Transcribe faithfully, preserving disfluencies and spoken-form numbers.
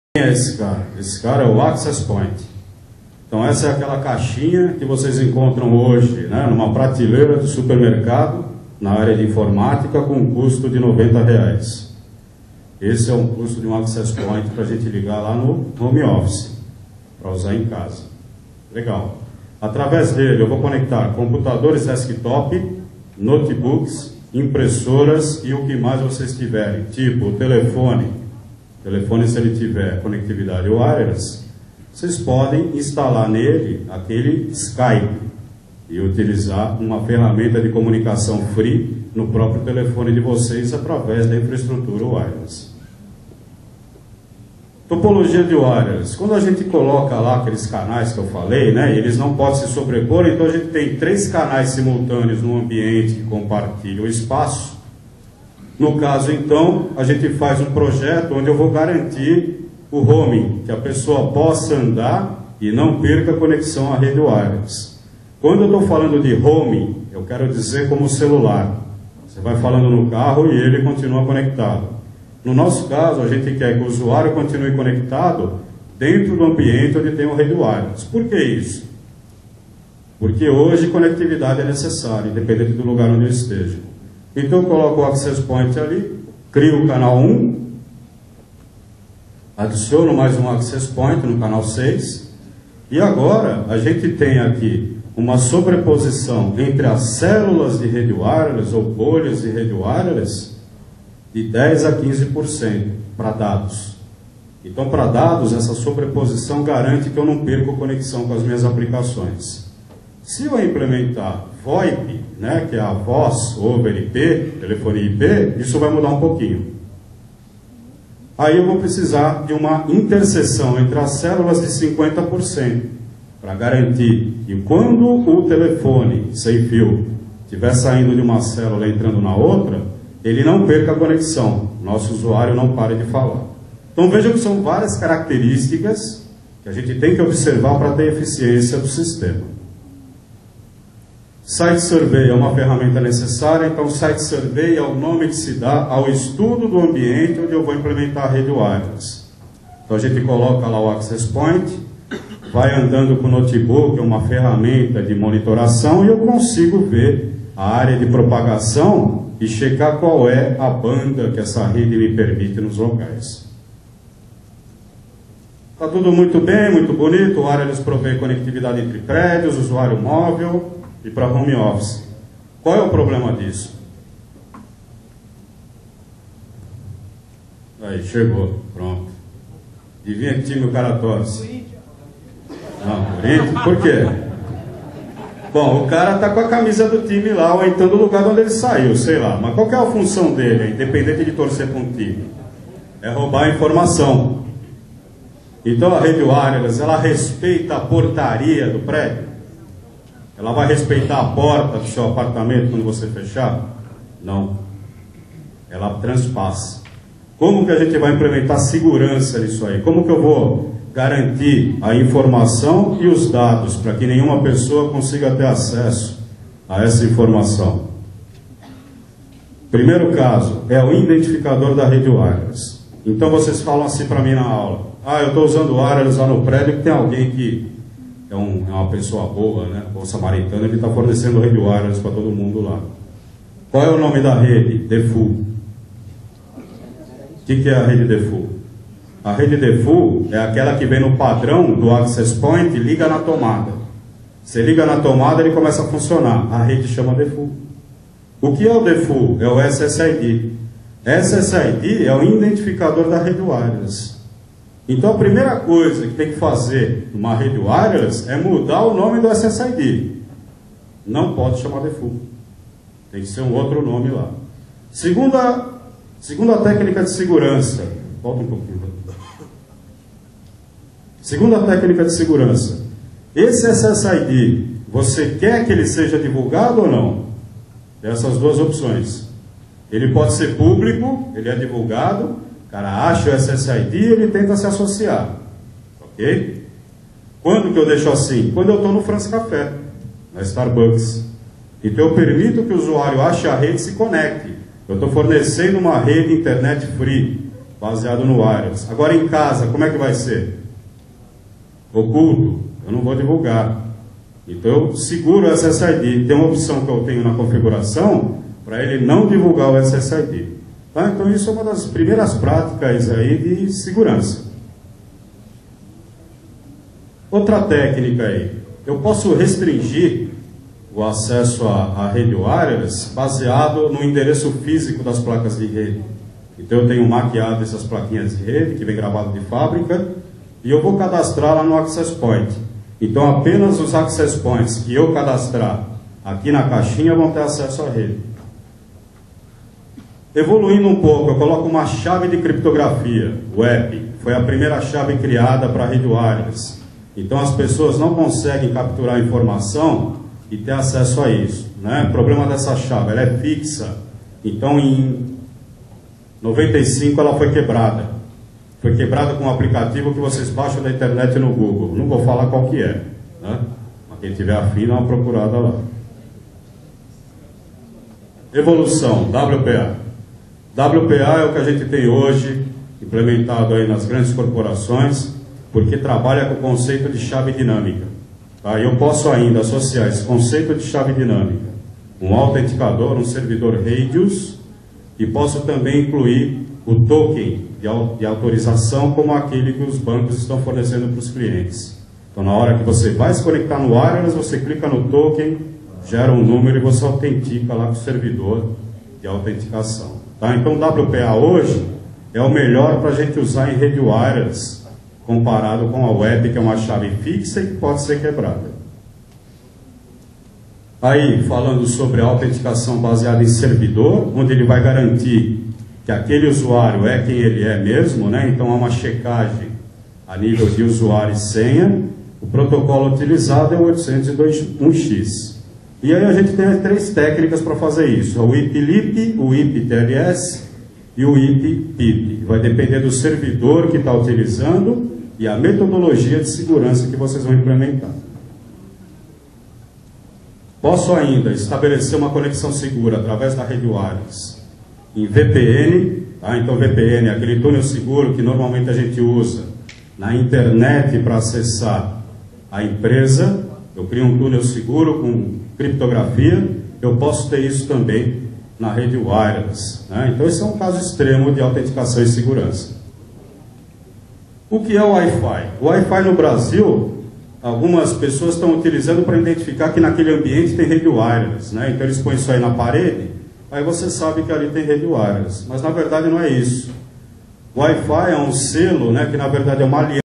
Quem é esse cara? Esse cara é o Access Point. Então essa é aquela caixinha que vocês encontram hoje, né, numa prateleira do supermercado, na área de informática, com um custo de noventa reais. Esse é um custo de um Access Point para a gente ligar lá no home office, para usar em casa. Legal. Através dele eu vou conectar computadores desktop, notebooks, impressoras e o que mais vocês tiverem, tipo o telefone. Telefone, se ele tiver conectividade wireless, vocês podem instalar nele aquele Skype e utilizar uma ferramenta de comunicação free no próprio telefone de vocês através da infraestrutura wireless. Topologia de wireless. Quando a gente coloca lá aqueles canais que eu falei, né, eles não podem se sobrepor, então a gente tem três canais simultâneos no ambiente que compartilham o espaço. No caso, então, a gente faz um projeto onde eu vou garantir o roaming, que a pessoa possa andar e não perca a conexão à rede wireless. Quando eu estou falando de roaming, eu quero dizer como celular. Você vai falando no carro e ele continua conectado. No nosso caso, a gente quer que o usuário continue conectado dentro do ambiente onde tem o rede wireless. Por que isso? Porque hoje conectividade é necessária, independente do lugar onde eu esteja. Então eu coloco o Access Point ali, crio o canal um, adiciono mais um Access Point no canal seis, e agora a gente tem aqui uma sobreposição entre as células de rede wireless ou bolhas de rede wireless de dez a quinze por cento para dados. Então, para dados, essa sobreposição garante que eu não perco conexão com as minhas aplicações. Se eu implementar VoIP, né, que é a voz over I P, telefonia I P, isso vai mudar um pouquinho. Aí eu vou precisar de uma interseção entre as células de cinquenta por cento, para garantir que quando o telefone sem fio estiver saindo de uma célula e entrando na outra, ele não perca a conexão, nosso usuário não pare de falar. Então vejam que são várias características que a gente tem que observar para ter eficiência do sistema. Site Survey é uma ferramenta necessária, então Site Survey é o nome que se dá ao estudo do ambiente onde eu vou implementar a rede wireless. Então a gente coloca lá o Access Point, vai andando com o notebook, é uma ferramenta de monitoração, e eu consigo ver a área de propagação e checar qual é a banda que essa rede me permite nos locais. Está tudo muito bem, muito bonito, o wireless provê conectividade entre prédios, usuário móvel e para home office. Qual é o problema disso? Aí, chegou, pronto. Adivinha que time o cara torce? Não, Corinthians? Por quê? Bom, o cara tá com a camisa do time lá, ou então do lugar de onde ele saiu, sei lá. Mas qual que é a função dele, independente de torcer para um time? É roubar a informação. Então a rede wireless, ela respeita a portaria do prédio? Ela vai respeitar a porta do seu apartamento quando você fechar? Não. Ela transpassa. Como que a gente vai implementar segurança nisso aí? Como que eu vou garantir a informação e os dados para que nenhuma pessoa consiga ter acesso a essa informação? Primeiro caso é o identificador da rede wireless. Então vocês falam assim para mim na aula: ah, eu estou usando wireless lá no prédio que tem alguém que É, um, é uma pessoa boa, né? O samaritano, ele está fornecendo rede wireless para todo mundo lá. Qual é o nome da rede? Default. O que, que é a rede Default? A rede Default é aquela que vem no padrão do Access Point e liga na tomada. Você liga na tomada, ele começa a funcionar. A rede chama Default. O que é o Default? É o S S I D. S S I D é o identificador da rede wireless. Então a primeira coisa que tem que fazer numa rede wireless é mudar o nome do S S I D. Não pode chamar Default. Tem que ser um outro nome lá. Segunda, segunda técnica de segurança. Volta um pouquinho. Segunda técnica de segurança. Esse S S I D, você quer que ele seja divulgado ou não? Tem essas duas opções. Ele pode ser público, ele é divulgado. O cara acha o S S I D e ele tenta se associar. Ok? Quando que eu deixo assim? Quando eu estou no France Café, na Starbucks. Então eu permito que o usuário ache a rede e se conecte. Eu estou fornecendo uma rede internet free. baseado no wireless. Agora em casa, como é que vai ser? Oculto, eu não vou divulgar. Então eu seguro o S S I D. Tem uma opção que eu tenho na configuração para ele não divulgar o S S I D. Tá? Então isso é uma das primeiras práticas aí de segurança. Outra técnica aí, eu posso restringir o acesso à, à rede wireless baseado no endereço físico das placas de rede. Então eu tenho maquiado essas plaquinhas de rede, que vem gravado de fábrica, e eu vou cadastrar lá no Access Point. Então apenas os Access Points que eu cadastrar aqui na caixinha vão ter acesso à rede. Evoluindo um pouco, eu coloco uma chave de criptografia, o E P I. Foi a primeira chave criada para a rede wireless. Então as pessoas não conseguem capturar a informação e ter acesso a isso, né? O problema dessa chave, ela é fixa. Então em noventa e cinco ela foi quebrada. Foi quebrada com um aplicativo que vocês baixam na internet no Google. Não vou falar qual que é, né? Mas quem tiver afim, dá uma procurada lá. Evolução, W P A. W P A é o que a gente tem hoje, implementado aí nas grandes corporações, porque trabalha com o conceito de chave dinâmica. Tá? Eu posso ainda associar esse conceito de chave dinâmica, um autenticador, um servidor Radius, e posso também incluir o token de autorização como aquele que os bancos estão fornecendo para os clientes. Então, na hora que você vai se conectar no wireless, você clica no token, gera um número e você autentica lá com o servidor de autenticação. Tá? Então, o W P A hoje é o melhor para a gente usar em rede wireless, comparado com a web, que é uma chave fixa e que pode ser quebrada. Aí, falando sobre a autenticação baseada em servidor, onde ele vai garantir que aquele usuário é quem ele é mesmo, né? Então há uma checagem a nível de usuário e senha. O protocolo utilizado é o oitocentos e dois ponto um x. E aí a gente tem três técnicas para fazer isso: o I P L I P, o I P T L S e o I P P I P. Vai depender do servidor que está utilizando e a metodologia de segurança que vocês vão implementar. Posso ainda estabelecer uma conexão segura através da rede wireless em V P N, tá? Então V P N é aquele túnel seguro que normalmente a gente usa na internet para acessar a empresa. Eu crio um túnel seguro com criptografia, eu posso ter isso também na rede wireless, né? Então esse é um caso extremo de autenticação e segurança. O que é o Wi-Fi? O Wi-Fi no Brasil, algumas pessoas estão utilizando para identificar que naquele ambiente tem rede wireless, né? Então eles põem isso aí na parede, aí você sabe que ali tem rede wireless. Mas na verdade não é isso. O Wi-Fi é um selo, né, que na verdade é uma aliança